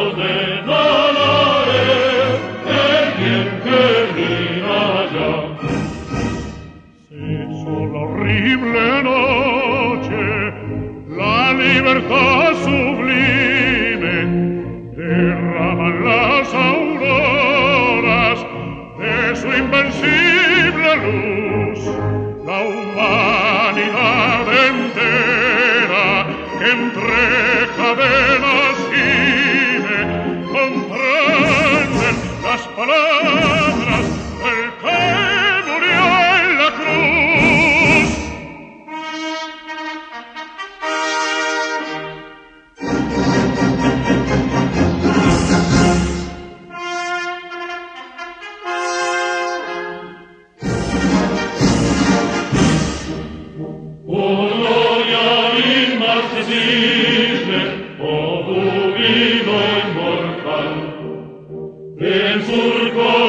de Nazaret, el bien que mira allá. Se hizo la horrible noche, la libertad sublime, derraman las auroras de su invencible luz, la humanidad entera que entre cadenas gime, comprenden las palabras del que murió en la cruz. Oh gloria inmarcesible, oh júbilo inmortal, del surco